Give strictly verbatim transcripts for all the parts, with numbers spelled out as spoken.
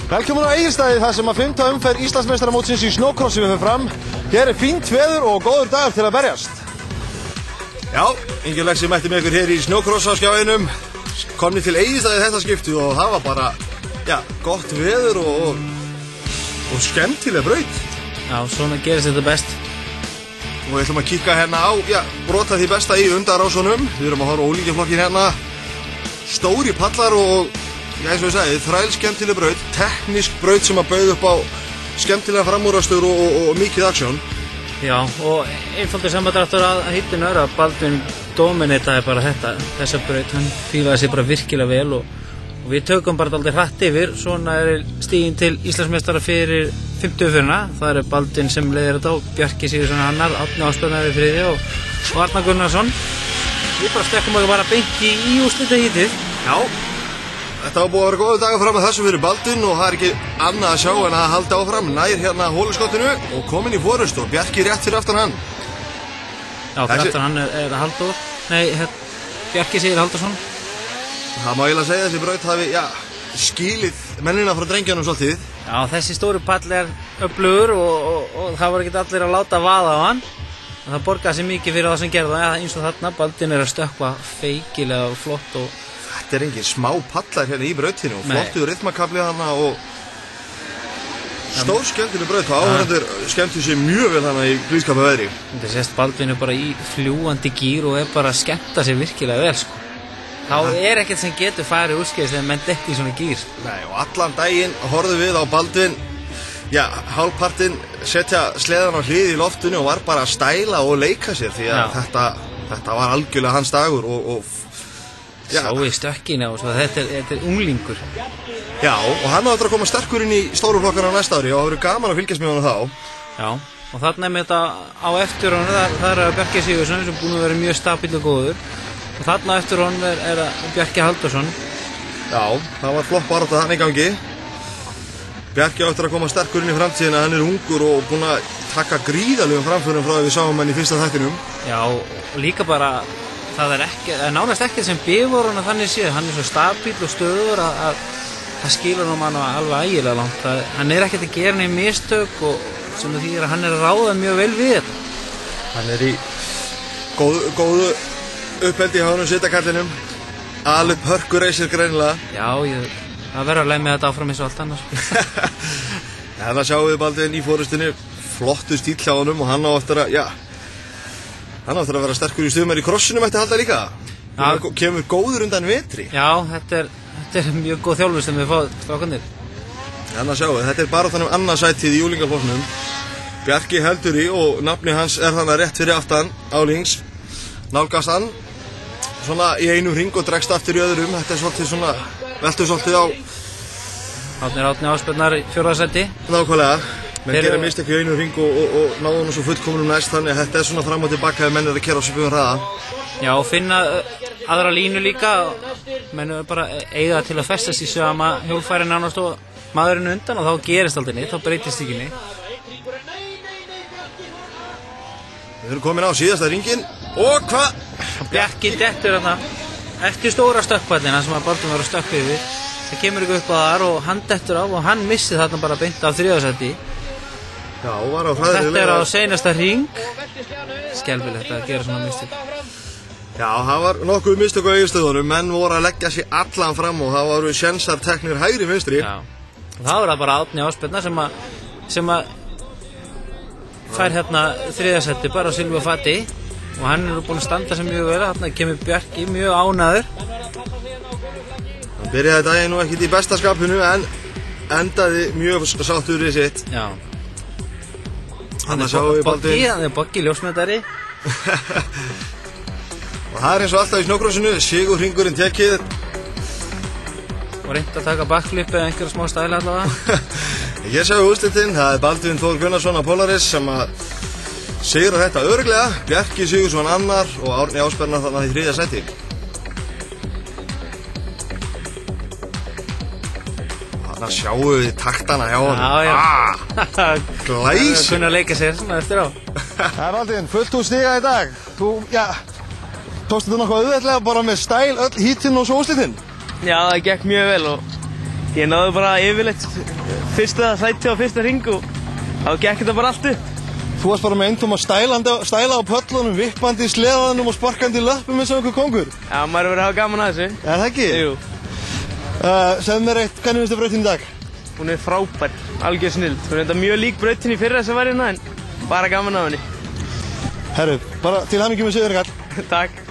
Velkomin á Egilsstaði þar sem að fimmta umferð Íslandsmeistaramótsins í snjókrossi við fyrir fram. Hér er fínt veður og góður dagur til að berjast. Já, Ingi Lexi mætti með ykkur hér í snjókross á skjáinum. Komni til Egilsstaði þetta skipti og það var bara, já, gott veður og, og, og skemmtileg braut. Já, svona gerist þetta best. Og við ætlum að kíka hérna á, já, brota því besta í undarásunum. Við erum að horfa á ólíkjaflokkin hérna. Stóri pallar og, já, eins og ég sagði, þræl skemmtileg braut, teknísk braut sem að bauð upp á skemmtilega framúrastur og, og, og mikið aksjón. Já, og einfaldur samandráttur að hittinu er að Baldvin dominitaði bara þetta, þessa braut, hann fílaði sig bara virkilega vel og, og við tökum bara aldrei hratt yfir. Svona er stiginn til Íslandsmeistara fyrir fimmtu umferðina. Það er Baldvin sem leiðir þetta og Bjarki Sigurðsson hannar, Árni Ásbjarnar í þriðja og, og Arnar Gunnarsson. Við bara stekkum okkur bara beint í, í úrslitahítið. Já. Þetta var búið að vera góður dagur fram að þessu fyrir Baldvin og það er ekki annað að sjá en að halda áfram. Nær hérna hóluskottinu og komin í forust og Bjarki rétt fyrir aftan hann. Já, fyrir Þessi... aftan hann er, er Halldór. Nei, hér, Bjarki Sigurður Halldórsson. Það má eiginlega segja þessi braut hafi, já, skilið mennina frá drengjanum svolítið. Já, þessi stóri pall er öflugur og, og, og það var ekki allir að láta vaða á hann. Og það borgaði sig mikið fyrir það sem gerði það, eins og þarna. Baldvin er að stökkva feikilega og flott og þetta er engin smá pallar hérna í brautinu og flottu rytmakafli hana og stór skemmtileg braut og áhverjandur skemmtu sér mjög vel hana í blíðskapa veðri. Þetta sést Baldvin er bara í fljúandi gír og er bara að skemmta sér virkilega vel sko. Þá er ekkert sem getur farið úrskeiðis þegar menn detti í svona gír. Nei, og allan daginn horfðum við á Baldvin, já, hálfpartinn setja sleðan á hlið í loftinu og var bara að stæla og leika sér því að þetta, þetta var algjörlega hans dagur og, og já. Sá í stökkina og svo, þetta er, þetta er unglingur. Já, og hann á eftir að koma sterkur inn í stóru flokkana á næsta ári og það verður gaman að fylgjast með honum þá. Já, og þarna er með þetta á eftir honum, það, það er Bjarki Sigurðsson sem búin að vera mjög stabíll og góður. Og þarna á eftir honum er, er Bjarki Halldórsson. Já, það var flott barátta hann í gangi. Bjarki á eftir að koma sterkur inn í framtíðina, hann er ungur og búin að taka gríðalegum framförum frá því við sáum hann í fyrsta þættinum. Já, og líka bara það er ekki, það er nánast ekkert sem bifur hann að þannig séð, hann er svo stabíll og stöður að, að það skilur um hann alveg ægilega langt. Það, hann er ekkert að gera neinn mistök og sem það þýðir að hann er að ráða mjög vel við þetta. Hann er í góðu, góðu uppeldi hjá honum sitakallinum, alveg hörkureysir greinilega. Já, ég, það verður að lemja þetta áfram eins og allt annars. Þannig að sjáum við Baldvin í fórustinu, flottu stíl hjá honum og hann á eftir að, já, hann á eftir að vera sterkur í stuðum í krossinu mætti halda líka. Það kemur góður undan vetri. Já, þetta er, þetta er mjög góð þjálfur sem við fáum strákarnir. Þannig að sjáum við, þetta er bara þannig annað sætið í úlingaflokknum. Bjarki heldur í og nafni hans er þannig rétt fyrir aftan álings. Nálgast hann svona í einu hring og dregst aftur í öðrum. Þetta er svolítið svona, veltur svolítið á Árni Árni Ásbjarnar í fjórða sæti. Nákvæmlega. Menn Þeir... gera mistökk í einu hring og, og, og náðu hann svo fullkomunum næst, þannig að þetta er svona fram og tilbaka ef menn er að keyra á svipum hraða. Já, og finna aðra línu líka, menn er bara eiga til að festast í sama hjólfæri nánast og maðurinn undan og þá gerist aldrei neitt, þá breytist ekki neitt. Við erum komin á síðasta ringin og hvað? Bjarki dettur þarna eftir stóra stökkpallina sem að Baldvin var að stökkva yfir. Það kemur ekki upp á þar og hann dettur á og hann missi þarna bara beint af þriðasæti. Já, var á hræðilega. Þetta er á seinasta hring. Skelfilegt að gera svona mistök. Já, það var nokkuð mistök á Egilsstöðunum, menn voru að leggja sig allan fram og það voru sjensar teknir hægri vinstri. Já, og það var það bara Árni Ásbjarnar sem að sem að fær hérna þriðasæti bara á silfu fati og hann er búinn að standa sem mjög vel. Þarna kemur Bjarki mjög ánæður. Hann byrjaði daginn nú ekkert í besta skapinu en endaði mjög sáttur í sitt. Já. Hann er Boggi, hann er Boggi ljósmyndari. Og það er eins og alltaf í snjókrossinu, sigur hringurinn tekið. Og reynt að taka backflip eða einhverja smá stæla allavega. Ég séu úrslitinn, það er Baldvin Þór Gunnarsson á Polaris sem að sigra þetta örugglega. Bjarki Sigurðsson annar og Árni Ásbjarnar þarna í þriðja sæti. Þannig að sjáum við taktana hjá honum. Já, já. Ah, glæs. Það kunna að leika sér svona eftir á. Það er Baldvin, fullt úr stiga í dag. Þú, já, tókst þetta nokkuð auðveldlega bara með stæl, öll hítinn og svo úrslitinn? Já, það gekk mjög vel og ég náði bara yfirleitt fyrsta sæti á fyrsta hring og þá gekk þetta bara allt upp. Þú varst bara með eintóma stælandi, stæla á pöllunum, vippandi í sleðanum og sparkandi í löppum eins og einhver kóngur. Já, maður verður að hafa gaman að þessu. Er það ekki? Jú. Uh, segðu mér eitt, hvernig finnst þér brautin í dag? Hún er frábær, algjör snild. Hún er þetta mjög lík brautin í fyrra sem var hérna en bara gaman af henni. Herru, bara til hamingju með sigurinn, Karl. Takk.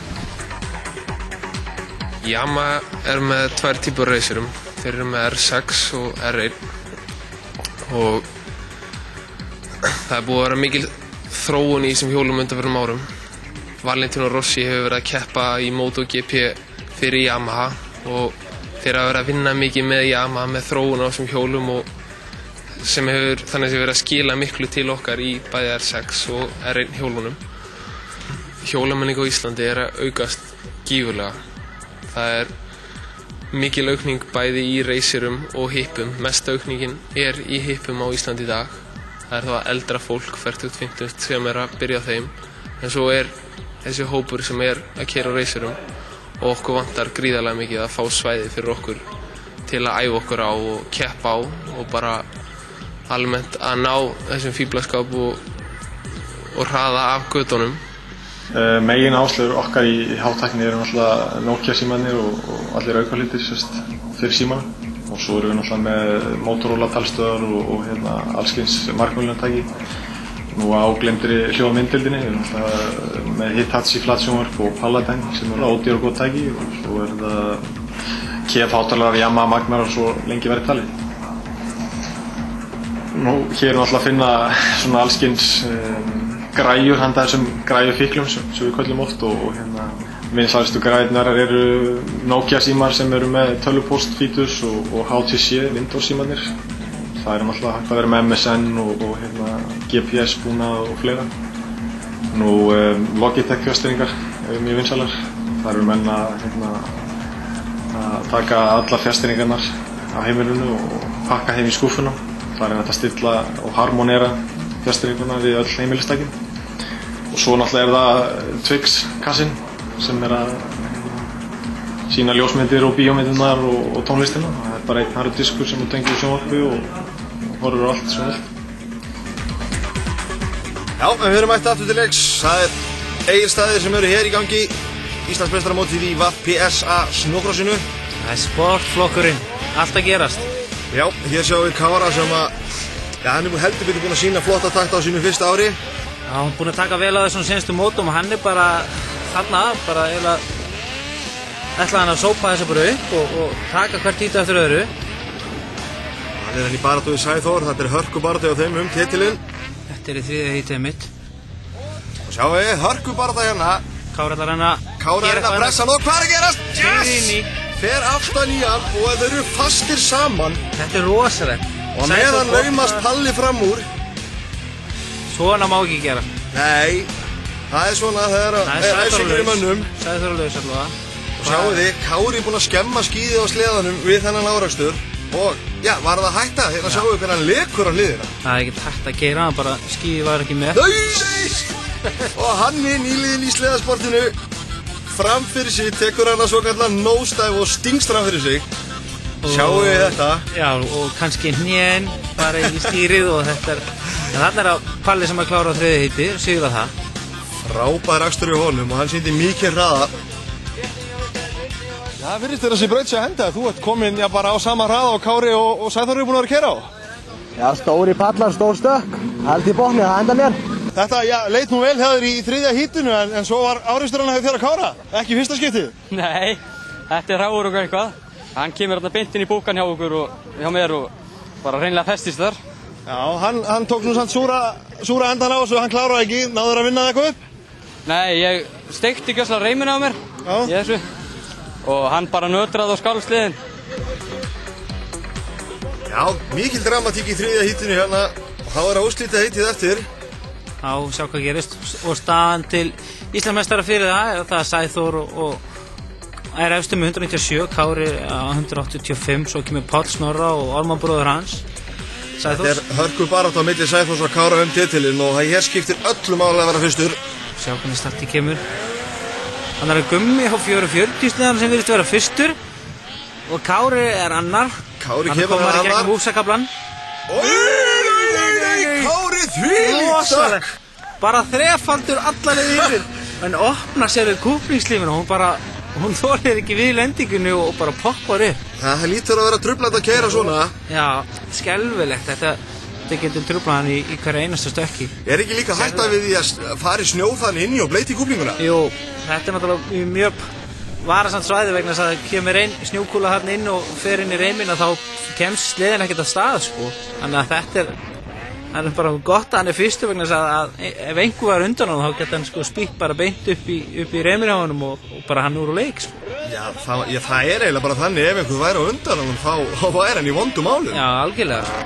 Yamaha er með tvær típur reysurum. Þeir eru með R sex og R eitt og það er búið að vera mikil þróun í þessum hjólum undanfarnum árum. Valentino Rossi hefur verið að keppa í MotoGP fyrir Yamaha og þeir hafa verið að vinna mikið með Yamaha með þróun á þessum hjólum og sem hefur þannig að verið að skila miklu til okkar í bæði R sex og R eitt hjólunum. Hjólamenning á Íslandi er að aukast gífurlega. Það er mikil aukning bæði í reysurum og hippum. Mesta aukningin er í hippum á Íslandi í dag. Það er þá að eldra fólk, fertugt til fimmtugt, sem er að byrja á þeim. En svo er þessi hópur sem er að keyra á reysurum og okkur vantar gríðarlega mikið að fá svæði fyrir okkur til að æfa okkur á og keppa á og bara almennt að ná þessum fíblaskap og, og hraða af götunum. Uh, megin áslögur okkar í hátækni eru náttúrulega Nokia símarnir og, og allir aukahlutir fyrir símanum. Og svo erum við náttúrulega með Motorola talstöðar og, og hérna, allskyns markmiðlunartæki. Nú á glemdri hljóðmynddeildinni, við erum náttúrulega með Hitachi flatsjónvarp og Paladin sem eru ódýr og góð tæki. Og svo er það K F-hátalarar, Yamaha, Magnar og svo lengi verið talið. Nú hér er náttúrulega að finna svona allskyns um, græjur, handa þessum græjufíklum sem, sem við köllum oft og, og hérna vinsælustu græjurnar eru Nokia símar sem eru með tölvupóstfítus og, og H T C Windows símarnir. Það er náttúrulega hægt að vera með M S N og, og hérna, G P S búnað og fleira. Nú um, Logitech fjárstýringar eru mjög vinsælar. Það eru menn að, hérna, að taka allar fjárstýringarnar á heimilinu og pakka heim í skúffuna. Það er hægt að stilla og harmonera fjárstýringuna við öll heimilistækin. Og svo náttúrulega er það Twix kassinn sem er að sína ljósmyndir og bíómyndirnar og, og tónlistina. Það er bara einn harður diskur sem þú tengir í sjónvarpi og, og horfir á allt svona allt. Já, en við erum mætt aftur til leiks. Það er Egilsstaðir sem eru hér í gangi. Íslandsmeistaramótið í V P S A snjókrossinu. Það er sportflokkurinn, allt að gerast. Já, hér sjáum við Kára sem að, já, hann er heldur betur búinn að sína flotta takta á sínu fyrsta ári. Já, hann er búinn að taka vel á þessum senstu mótum og hann er bara þarna, bara eiginlega ætlaði hann að sópa þessu bara upp og, og taka hvert hítu eftir öðru. Hann er hann í baráttu við Sæþór, þetta er hörku baráttu á þeim um titilinn. Þetta er í þriðja hítið mitt. Og sjáum við, hörku baráttu hérna. Kári ætlar hann að Kára er að pressa hann og hvað er að gerast? Yes! Fer aftan í hann og þeir eru fastir saman. Þetta er rosalegt. Og meðan laumast Palli fram úr. Svona má ekki gera. Nei, það er svona þegar það er æsingur í mönnum. Sæþór laus allavega. Og sjáu þið, Kári er búinn að skemma skíðið á sleðanum við þennan árakstur. Og já, var það að hætta? Hérna sjáu við hvernig hann lekur á hliðina. Það er ekkert hægt að gera, hann bara skíðið var ekki með. Nei! Og hann er nýliðinn í sleðasportinu. Fram fyrir sig, tekur hann að svo kallar nosedive og stingst fram fyrir sig. Sjáu við þetta. Já, og kannski hnén bara í stýrið og þetta er... En þarna er að Palli sem að klára á þriðja híti, sigur það. Frábær akstur í honum og hann sýndi mikið hraða. Já, það virðist þér að sé braut sér að henda. Þú ert kominn já, bara á sama hraða og Kári og, og Sæþór eru búin að vera að keyra á. Já, stóri pallar, stór stökk. Allt í botni, það enda mér. Þetta, já, leit nú vel hefur í þriðja hítinu en, en svo var áreksturinn að þér að Kára. Ekki fyrsta skiptið. Nei, þetta er hráur og eitthvað. Hann kemur þarna beint inn í búkan hjá okkur og hjá mér og bara hreinlega festist þar. Já, hann, hann tók nú samt súra, súra endan á þessu, hann kláraði ekki. Náður að vinna það eitthvað upp? Nei, ég steikti gjössalega reiminn á mér í þessu og hann bara nötraði á skálsliðin. Já, mikil dramatík í þriðja hítinu hérna og þá er að úrslita heitið eftir. Já, sjá hvað gerist og staðan til Íslandsmeistara fyrir það er það Sæþór og, og er efstur með hundrað níutíu og sjö, Kári á hundrað áttatíu og fimm, svo kemur Páll Snorra og Ármann bróður hans. Sæþórs. Þetta er hörku barátta á milli Sæþórs og Kára um titilinn og það hér skiptir öllu máli að vera fyrstur. Sjá hvernig startið kemur. Hann er að Gummi á fjögur fjörutíu sleðan sem virðist vera fyrstur og Kári er annar Kári Hann kemur komar í hann gegnum húsakablan. Kári þvílíkt Rosalegt. Bara þrefaldur allaveg yfir. Hann opnar sér við kúplingslífinu og hún bara, hún þolir ekki við lendingunni og bara poppar upp. Það lítur að vera truflandi að keyra svona. Já, skelfilegt. Þetta, þetta getur truflað hann í, í hverja einasta stökki. Er ekki líka hætta við því að fara í snjó þannig inn í og bleiti kúplinguna? Jú, þetta er náttúrulega mjög varasamt svæði vegna þess að það kemur ein snjókúla hann inn og fer inn í reiminn og þá kemst sleðin ekkert að stað, sko. Þannig að þetta er, það er bara gott að hann er fyrstu vegna þess að, að ef einhver var undan hann þá geta hann sko spýtt bara beint upp í, upp í reiminn á honum og, og bara hann úr og leik, sko. Já það, já, það er eiginlega bara þannig ef einhver væri á undan hann þá, þá er hann í vondum málum. Já, algjörlega.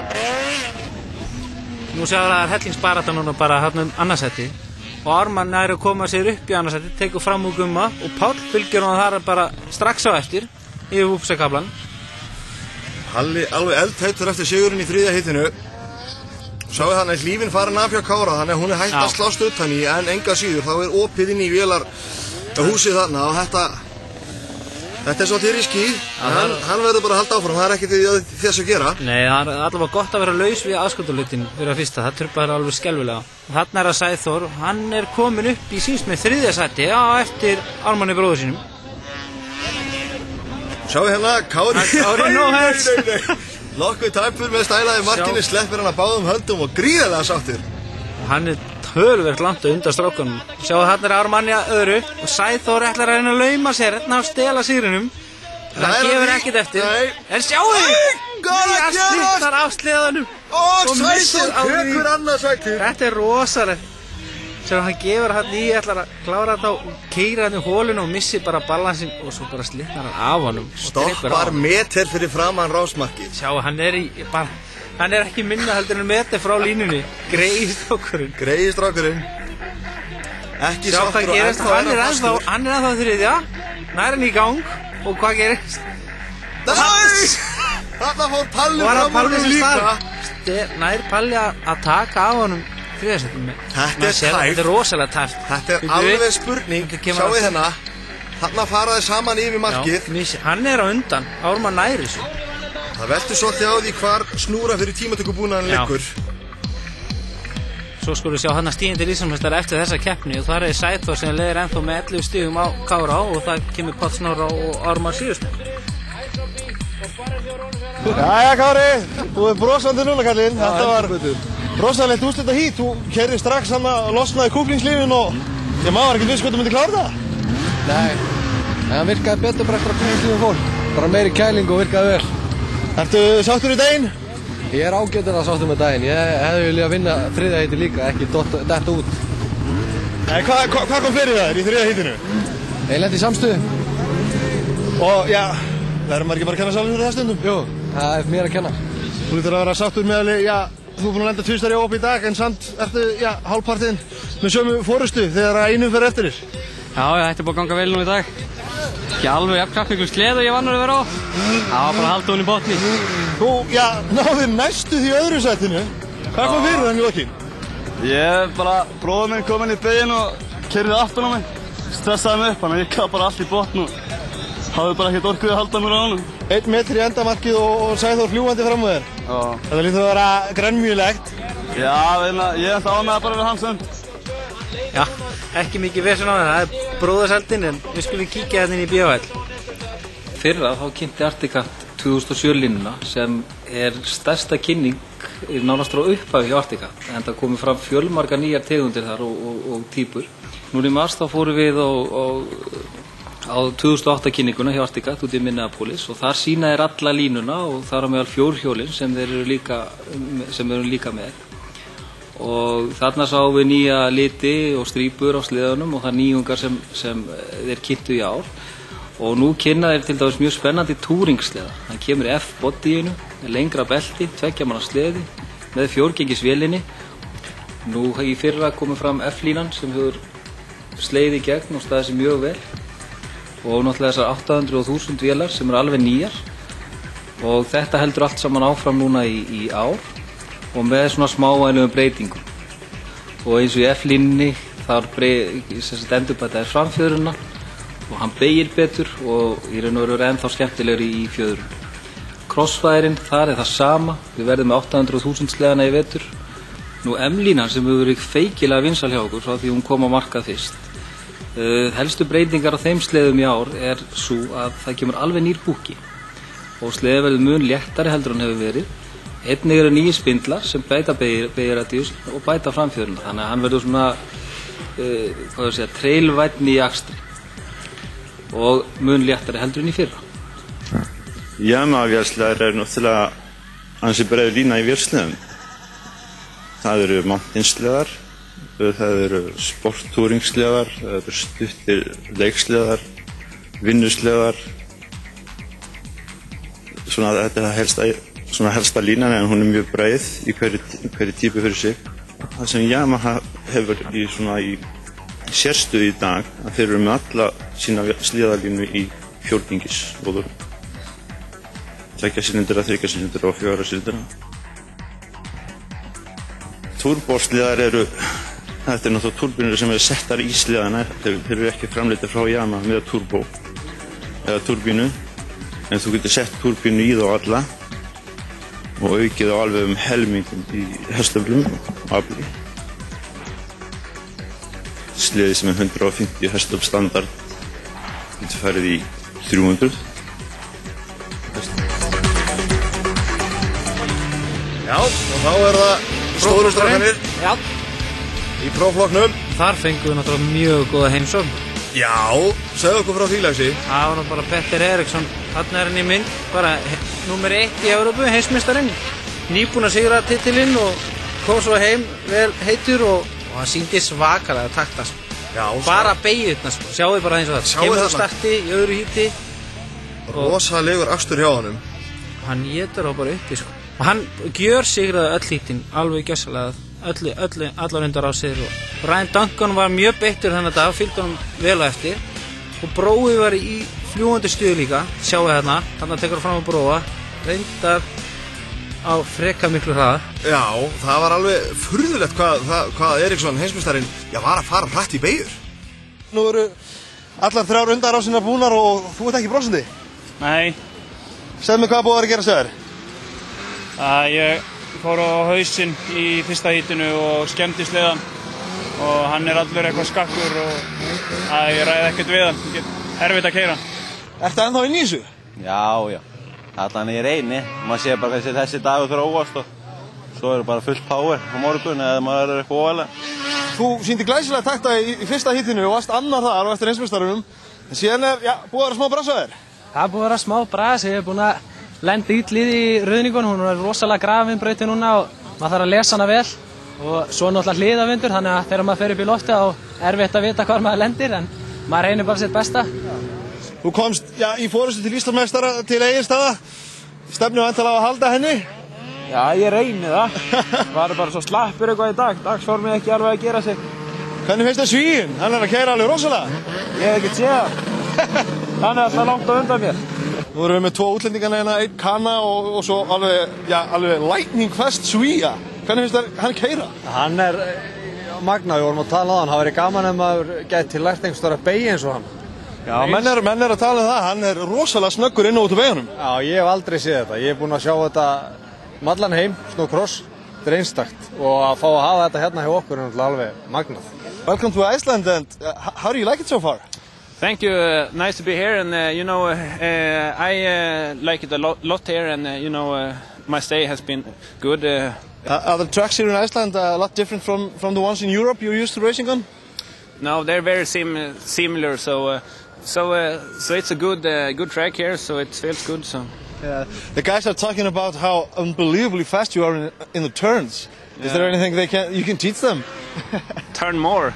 Nú séu það er hellingsbarata núna bara hann um annarsætti. Og Ármann er að koma sér upp í annarsætti, tekur fram úr Gumma og Páll fylgir hann þar bara strax á eftir yfir húsakablan. Halli alveg eldheitur eftir sigurinn í þriðja hitinu. Sáu hann að hlífin farin af hjá Kára, þannig að hún er hægt að slást utan í en enga síður þá er opið inn í vélar húsið þarna og þetta Þetta er svolítið riski, hann, hann verður bara að halda áfram, það er ekkert þess að gera. Nei, það er allavega gott að vera laus við aðskotulutin fyrir að fyrsta, það truflar alveg skelfilega. Þarna er að Sæþór, hann er komin upp í síns með þriðja sæti, já, eftir Ármanni bróður sínum. Sjáu hérna, Kári, Kári no hands. Nokkuð tæpur með stælaði markinni, sleppir hann að báðum höndum og gríðarlega sáttir. Hann er töluvert langt undan strákunum. Sjáu þarna er Ármanni að öðru og Sæþór ætlar að reyna að lauma sér, hérna að stela sigrinum. Það gefur ekkert eftir. Nei. En sjáu þið! Það slittar af sleðanum. Og Sæþór tekur annað sætið. Þetta er rosalegt. Sjáu hann gefur hann í, ætlar að klára þetta og keyra hann í hólinu og missi bara balansinn og svo bara slittar hann af honum. Stoppar meter fyrir framan rásmarkið. Sjáu hann er í bara Hann er ekki minna heldur en meter frá línunni. Greiði strákurinn. Greiði strákurinn. Ekki Sjá sáttur hvað gerist, hann er ennþá, hann er ennþá þriðja. Nær hann í gang og hvað gerist? Næs! Þarna fór Palli fram úr honum líka. Nær Palli að taka af honum þriðjarsætinu með. Þetta er tæft. Þetta er rosalega tæft. Þetta er alveg spurning. Sjáu þarna. Þarna fara þið saman yfir markið. Hann er á undan, Ármann nær þessu. Það veltur svolítið á því hvar snúra fyrir tímatökubúnaðan liggur. Svo skulum við sjá hann að stíðin til Íslandsmeistara eftir þessa keppni og þar er Sæþór sem leiðir ennþá með ellefu stigum á Kára og það kemur Páll Snorra og Ármann síðust. Jæja Kári, þú er brosandi núna kallinn. Þetta var rosalegt úrslita hít. Þú keyrði strax hann að losnaði kúplingslífin og ég maður ekki viss hvað þú myndi klára það. Nei, en hann virkaði betur bara eftir að kúplingslífin fór. Bara meiri kæling og virkaði vel. Ertu sáttur í daginn? Ég er ágætur að sáttur með daginn. Ég hefði viljað vinna þriðja heiti líka, ekki detta út. Nei, hvað hva, hva kom fyrir það í þriðja heitinu? Ég lendi í samstöðu. Og já, verður maður ekki bara að kenna sjálfum fyrir það stundum? Jú, það er mér að kenna. Þú lítur að vera sáttur með að, já, þú er búinn að lenda tvistar í óp í dag en samt ertu, já, hálfpartinn með sömu fórustu þegar að einum fer eftir þér. Já, já, þetta er búið að ganga vel nú í dag. Ekki alveg jafn kraftmiklu sleð og ég vann að vera á. Það var bara að halda hún í botni. Þú, já, náðir næstu því öðru sætinu. Hvað kom fyrir þannig lokin? Ég bara, bróður minn kom inn í beginn og keyrði aftan á mig. Stressaði mig upp, þannig að ég gaf bara allt í botn og hafði bara ekkert orkuð að halda mér á honum. Einn metri í endamarkið og, og Sæþór fljúgandi fram á þér. Já. Þetta lítur að vera grennmjölegt. Já, ég ætla á með að bara vera hans önd. Já, ekki mikið vesen á það, það er bróðarsældin en við skulum kíkja hérna inn í B H L. Fyrra þá kynnti Arctic Cat tvö þúsund og sjö línuna sem er stærsta kynning nánast frá upphafi hjá Arctic Cat en það komið fram fjölmargar nýjar tegundir þar og, og, og típur. Núna í mars þá fórum við á, á, á tvö þúsund og átta kynninguna hjá Arctic Cat út í Minneapolis og þar sýna þeir alla línuna og þar á meðal fjórhjólin sem þeir eru líka, sem eru líka með. Og þarna sáum við nýja liti og strípur á sleðunum og það nýjungar sem, sem þeir kynntu í ár og nú kynna þeir til dæmis mjög spennandi túringsleða. Það kemur F-bodyinu, lengra belti, tveggja manna sleði með fjórgengisvélinni. Nú í fyrra komið fram F-línan sem hefur slegið í gegn og staðið sér mjög vel og náttúrulega þessar átta hundruð og þúsund vélar sem eru alveg nýjar og þetta heldur allt saman áfram núna í, í ár og með svona smávægilegum breytingum. Og eins og í F-línunni þar endurbætaði framfjöruna og hann beygir betur og í raun og veru er ennþá skemmtilegri í fjöðrum. Crossfireinn, þar er það sama. Við verðum með átta hundruð þúsund sleðana í vetur. Nú M-línan sem hefur verið feikilega vinsæl hjá okkur frá því hún kom á markað fyrst. Uh, helstu breytingar á þeim sleðum í ár er svo að það kemur alveg nýr búki og sleði verður mun léttari heldur hann hefur verið. Einnig eru nýjir spindlar sem bæta beygjuradíus og bæta framfjöruna, þannig að hann verður svona uh, hvað ég segja, trailvænni í akstri og mun léttari heldur en í fyrra. Yamaha-vélsleðar eru náttúrulega ansi breið lína í vélsleðum. Það eru mountain-sleðar, það eru sporttúringsleðar, það eru stuttir leiksleðar, vinnusleðar. Svona þetta er helsta, svona helsta línan en hún er mjög breið í hverju, hverju típu fyrir sig. Það sem Yamaha hefur í, svona, í sérstöðu í dag, að þeir eru með alla sína sleðalínu í fjórgengis-róðurum. Tveggja silindra, þriggja silindra og fjóra silindra. Turbosleðar eru, þetta er náttúrulega turbínur sem eru settar í sleðana, þeir, þeir eru ekki framleiddir frá Yamaha með turbo eða turbínu, en þú getur sett turbínu í þá alla og aukið á alveg um helmingum í hestöflum og afli. Sleði sem er hundrað og fimmtíu hestöfl standard getur farið í þrjú hundruð. Já, og þá er það stóru strákarnir í próflokknum. Þar fengum við náttúrulega mjög góða heimsókn. Já, segðu okkur frá því, Lexi. Það var nú bara Petter Eriksson, þarna er hann í mynd, bara númer eitt í Evrópu, heimsmeistarinn. Nýbúinn að sigra titilinn og kom svo heim vel heitur og, og hann sýndi svakalega takta. Já, bara beygirna, sko. Sjáu bara eins og það. Kemur á starti í öðru híti. Rosalegur akstur hjá honum. Hann étur á bara uppi, sko. Og hann gjör sigraði öll hítin, alveg gjössalega, öllu, öllu, allar undar á sig. Og Ryan Duncan var mjög beittur þennan dag, fylgdi honum vel á eftir. Og Brói var í fljúgandi stuði líka, sjáu hérna, þarna tekur hann fram á Bróa, reyndar á freka miklu hraða. Já, það var alveg furðulegt hvað, hvað Eriksson, heimsmeistarinn, já, var að fara hratt í beygjur. Nú eru allar þrjár undarásinnar búnar og þú ert ekki brosandi? Nei. Segðu mig hvað búið að gera stöður? að ég fór á hausinn í fyrsta hítinu og skemmti sleðan og hann er allur eitthvað skakkur og að ég ræði ekkert við hann, ég get erfitt að keyra. Ertu ennþá inn í þessu? Já, já. Allan í reyni. Maður sé bara þessi, þessi dagur þróast og svo er bara fullt power á morgun eða maður er eitthvað óvælega. Þú sýndi glæsilega takta í, í fyrsta hítinu og varst annar þar og eftir heimsmeistarunum. En síðan er, já, búið að vera smá brasa þér? Það er búið að vera smá brasa, ég hef búin að lenda ítlið í ruðningun, hún er rosalega grafin brautin núna og maður þarf að lesa hana vel og svo náttúrulega hliðavindur, þannig að þegar maður fer upp í lofti þá er erfitt að vita hvar maður lendir en maður reynir bara sitt besta. Þú komst, já, í forystu til Íslandsmeistara til Egilsstaða, stefnir væntanlega að halda henni? Já, ég reyni það. Var bara svo slappur eitthvað í dag, dagsformið ekki alveg að gera sig. Hvernig finnst þér Svíinn? Hann er að keyra alveg rosalega. Ég hef ekkert séð það. Hann er alltaf langt á undan mér. Nú erum við með tvo útlendingana hérna, einn Kana og, og svo alveg, já, alveg lightning fast Svíja. Hvernig finnst þér hann keyra? Hann er magna, við vorum að tala á hann. Það væri gaman ef maður gæti lært einhverstaðar að beygja eins og hann. Já, menn er, menn er að tala um það. Hann er rosalega snöggur inn og út á vegunum. Já, ég hef aldrei séð þetta. Ég hef búinn að sjá þetta allan heim, snowcross. Þetta er einstakt og að fá að hafa þetta hérna hjá okkur er náttúrulega alveg magnað. Welcome to Iceland and uh, how do you like it so far? Thank you. Uh, nice to be here, and uh, you know, uh, uh, I uh, like it a lot, lot here, and uh, you know, uh, my stay has been good. Uh, uh, are the tracks here in Iceland uh, a lot different from from the ones in Europe you're used to racing on? No, they're very sim similar. So, uh, so, uh, so it's a good, uh, good track here. So it feels good. So. Yeah. The guys are talking about how unbelievably fast you are in, in the turns. Is yeah. there anything they can you can teach them? Turn more.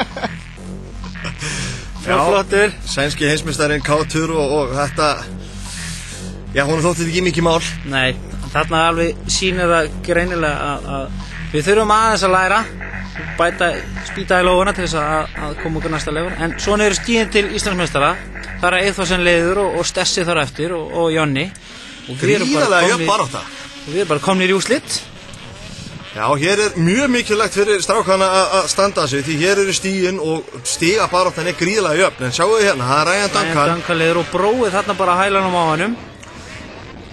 Já, flottur. Sænski heimsmeistarinn kátur og, og þetta, já, hún þótti ekki mikið mál. Nei, þarna alveg sýnir það greinilega að, að við þurfum aðeins að læra, bæta, spýta í lófuna til þess að, að koma okkur næsta legur. En svona eru stíðin til Íslandsmeistara, það er Eyþórsen leiður og, og Stessi þar eftir og, og Jonni. Gríðarlega jöfn barátta. Og við erum bara komnir í úrslit. Já, hér er mjög mikilvægt fyrir strákana að standa sig því hér eru stígin og stigabaráttan er gríðarlega jöfn. En sjáu þið hérna, það er Ryan Duncan. Ryan Duncan leiður og Bróið þarna bara hælanum á hannum.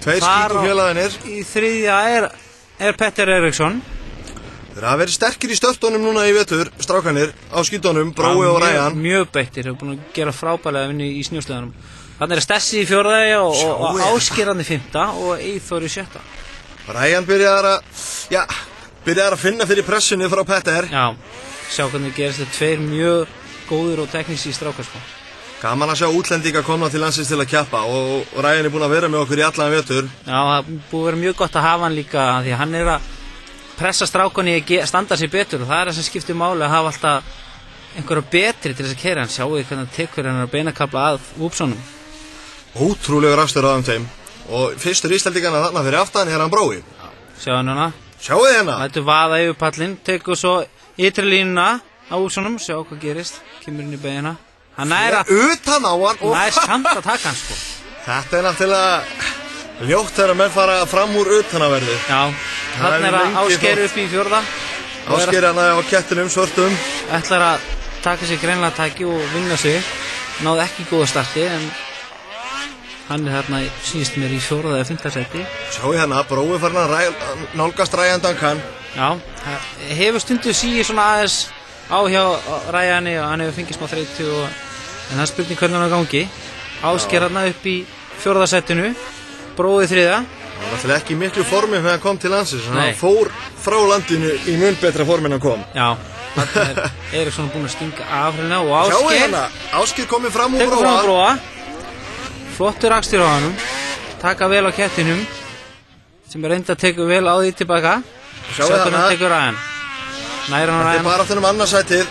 Tveir skítufélagarnir. Í þriðja er, er Petter Eriksson. Þeir hafa verið sterkir í störtunum núna í vetur, strákanir, á skítunum, Brói og Ryan. Mjög beittir, þeir hafa búin að gera frábærlega vinni í snjósleðanum. Þannig er Stessi í fjórða og, og, og Ásgeir í fimmta og Eyþór í sjötta. Ryan byrjar að, já, byrjar að finna fyrir pressunni frá Petter. Já, sjá hvernig gerist þetta tveir mjög góður og tekníski strákar sko. Gaman að sjá útlendinga koma til landsins til að keppa og, og Ryan er búin að vera með okkur í allan vetur. Já, það búið að vera mjög gott að hafa hann líka því að hann er að pressa strákunni að standa sér betur og það er það sem skiptir máli að hafa alltaf einhverja betri til þess að keyra hann. Sjáu því hvernig hann tekur hann að beinakabla að Vúpsonum. Ótrúlegur afstöður á þeim tveim og fyrstur Íslendingana þarna fyrir aftan er hann Brói. Sjáu hann hana. Sjáu þið hérna. Þetta vaða yfir pallinn, tekur svo ytri línuna á Vúpsonum, sjáu hvað gerist, kemur inn í beina. Hann er að utan á hann og hann er samt að taka hann sko. Þetta er náttúrulega ljótt þegar menn fara fram úr utanaverði. Já, þarna er að Ásgeir upp í fjórða. Ásgeir hann á kettinum svörtum. Ætlar að taka sér greinlega tæki og vinna sig. Náði ekki góða starti en hann er þarna síðust mér í fjórða eða fimmta seti. Sjáu hérna, Brói farin að nálgast Ryan Duncan. Já, hefur stundu síði svona aðeins á hjá Ryani og hann hefur fengið smá þreytu og en það er spurning hvernig hann er á gangi. Ásgeir hann upp í fjórða setinu, Brói þriðja. Það var alltaf ekki miklu formi þegar hann kom til landsins, hann fór frá landinu í mun betra formi en hann kom. Já, þetta er Eriksson búinn að stinga af hérna og Ásgeir. Sjáu hérna, Ásgeir komið fram úr Bróa. Tekur fram úr Bróa. Flottur akstur á hannum, taka vel á kettinum, sem er reynd að teka vel á því tilbaka. Sjáu hérna. Hann tekur Ryan. Næra hann Ryan. Þetta er bara þennum annarsætið.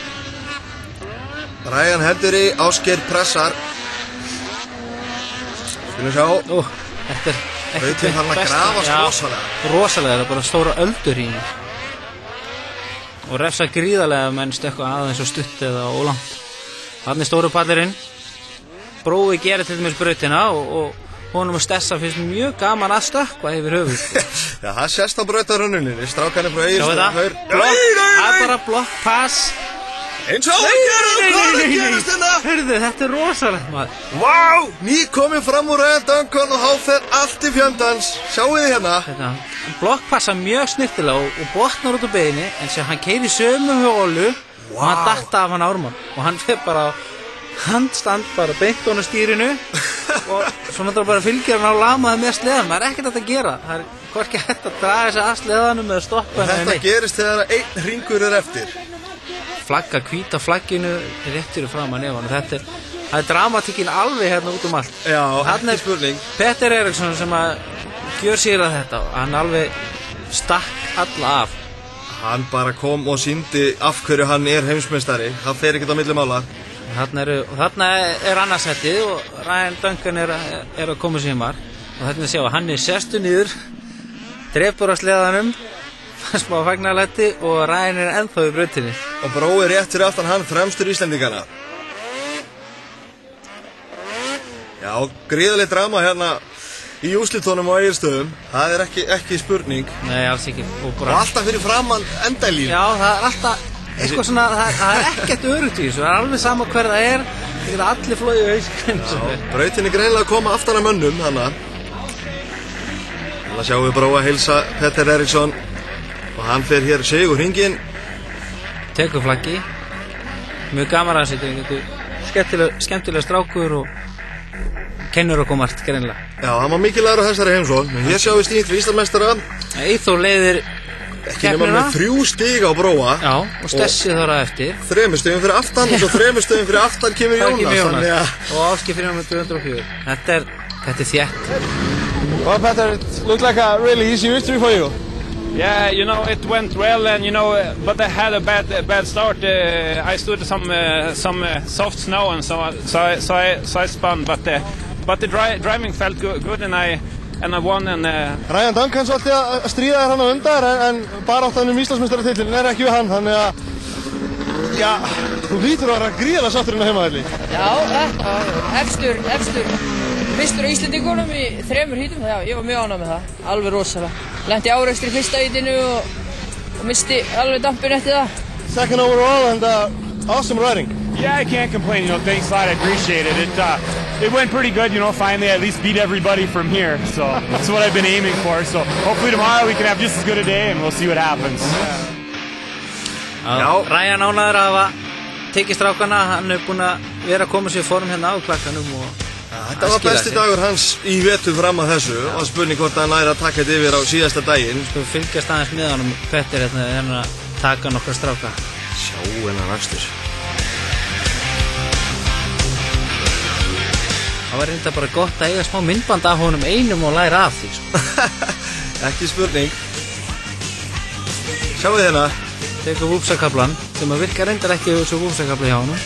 Ryan heldur í, Ásgeir pressar. Skulum sjá. Ó, þetta er ekkert best. Hann að grafast rosalega. Rosalega, það er bara stóra öldur í henni. Og refsa gríðarlega menn stökku aðeins og stutt eða ólangt. Þannig stóru pallirinn. Brói gerir til dæmis brautina og, og honum að Stessa finnst mjög gaman að stökkva yfir höfuð. Já, það sést á brautarönnuninni, strákanir frá Egilsstöðum. Sjá þetta, það er bara blokkpass. Eins og það gerir, hvað er að gerast hérna? Hörðu, þetta er rosalegt maður. Vá, ný komið fram úr Ryan Duncan og háfer allt í fjöndans. Sjáu þið hérna. Þetta, hann blokkpassa mjög snirtilega og, og botnar út á beginni en sem hann keyrir sömu hjólu wow. og hann datta af hann ármann og hann fyrir bara handstand bara beint á stýrinu og svo náttúrulega bara fylgir hann á lamaði með sleðan. Það er ekkert að þetta gera. Það er hvorki hægt að draga þessi að sleðanum eða stoppa henni. Þetta gerist þegar einn hringur er eftir. Flagga, hvíta flagginu réttur fram að nefann. Þetta er, það er dramatíkin alveg hérna út um allt. Já, ekki spurning. Petter Eriksson sem að gjör sér að þetta og hann alveg stakk alla af. Hann bara kom og sýndi af hverju hann er heimsmeistari. Það fer ekkert á milli mála. Þarna, eru, þarna er annarsettið og Ryan Duncan er, er að koma sér mar og þetta er að sjá að hann er sestu niður drepur á sleðanum smá fagnarlæti og Ryan er ennþá í brautinni og Brói er rétt fyrir aftan hann fremstur Íslendingana. Já, gríðarlega drama hérna í úrslitunum á Egilsstöðum. Það er ekki, ekki spurning. Nei, alls ekki og, og alltaf fyrir framann endalín. Já, það er alltaf eitthvað svona, það, það er ekkert örugt í þessu, það er alveg sama hver það er, það geta allir flóið í hausinn. Brautin er greinilega að koma aftan að mönnum, þannig að sjáum við Brói að heilsa Petter Eriksson og hann fer hér sigur hringinn. Tekur flaggi, mjög gaman að þetta, skemmtilega, skemmtilega strákur og kennur okkur margt greinilega. Já, hann var mikilvægur á þessari heimsókn, en hér sjáum við stíð fyrir Íslandsmeistara. Eyþór leiðir ekki nema með þrjú stig á Bróa. Já, og Stessi þar að eftir. Þremur stigum fyrir aftan og svo þremur stigum fyrir aftan kemur Jónas. Jónas. Ja. Og Ásgeir fyrir hann með tvö hundruð og fjögur. Þetta er, þetta er þétt. Well, Petter, it looked like a really easy victory for you. Yeah, you know, it went well, and you know, but I had a bad, a bad start. Uh, I stood some, uh, some uh, soft snow, and so, so, I, so, I, so I spun. But, uh, but the dri driving felt good, good, and I. En að von en... Uh... Ryan Duncan svolítið að stríða þér hann á undar en, en baráttan um Íslandsmeistaratitilinn er ekki við hann, þannig að... Já, þú hlýtur að vera gríðarlega sáttur inn á heimavelli. Já, þetta, efstur, efstur, fyrstur á Íslendingunum í þremur hítum, já, ég var mjög ánægð með það, alveg rosalega. Lenti í árekstri í fyrsta hítinu og, og misti alveg dampinn eftir það. Second overall and uh, awesome riding. Yeah, I can't complain, you know, thanks a lot, I appreciate it. It, uh, it went pretty good, you know, finally at least beat everybody from here. So that's what I've been aiming for. So hopefully tomorrow we can have just as good a day and we'll see what happens. Já, Ryan ánægður að hafa tekið strákana, hann er búinn að vera að koma sér í form hérna á klakkanum og Þetta var besti dagur hans í vetur fram að þessu og spurning hvort hann næri að taka þetta yfir á síðasta daginn. Sko fylgjast aðeins með honum Petter hérna, hérna að taka nokkra stráka. Sjá hennar akstur. Það var reynda bara gott að eiga smá myndband af honum einum og læra af því sko. Ekki spurning. Sjáu þið hérna. Tekur vúpsakablan sem að virka reyndar ekki svo vúpsakabli hjá honum.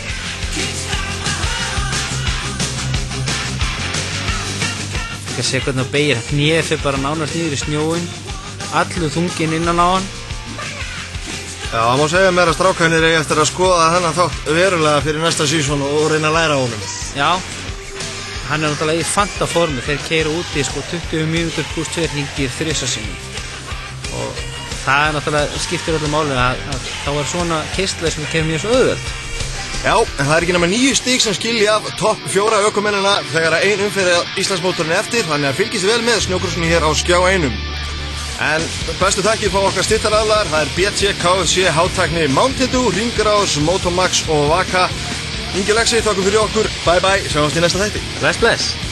Ekki að sé hvernig það beigir hnéð fyrir bara nánast niður í snjóin. Allur þunginn innan á hann. Já, það má segja mér að strákanir eigi eftir að skoða þennan þátt verulega fyrir næsta sísón og reyna að læra á honum. Já. Hann er náttúrulega í fantaformi, þeir keyra úti sko tuttugu mínútur pluss tveir hringir þrisvar sinnum. Og það er náttúrulega skiptir öllu máli að, að þá er svona keyrsla sem kemur mjög svo auðvelt. Já, en það er ekki nema níu stík sem skilji af topp fjóra ökumennina þegar ein umferð Íslandsmótorinn er eftir, þannig að fylgist vel með snjókrossinni hér á Skjá einum. En bestu takkir fá okkar styrktaraðilar, það er B T, K F C, Hátækni, Mountain Dew, Ringrás, Motomax og Vaka. Ingi Lexi, þakku fyrir okkur, bye bye, sjáumst í næsta þætti. Bless, bless.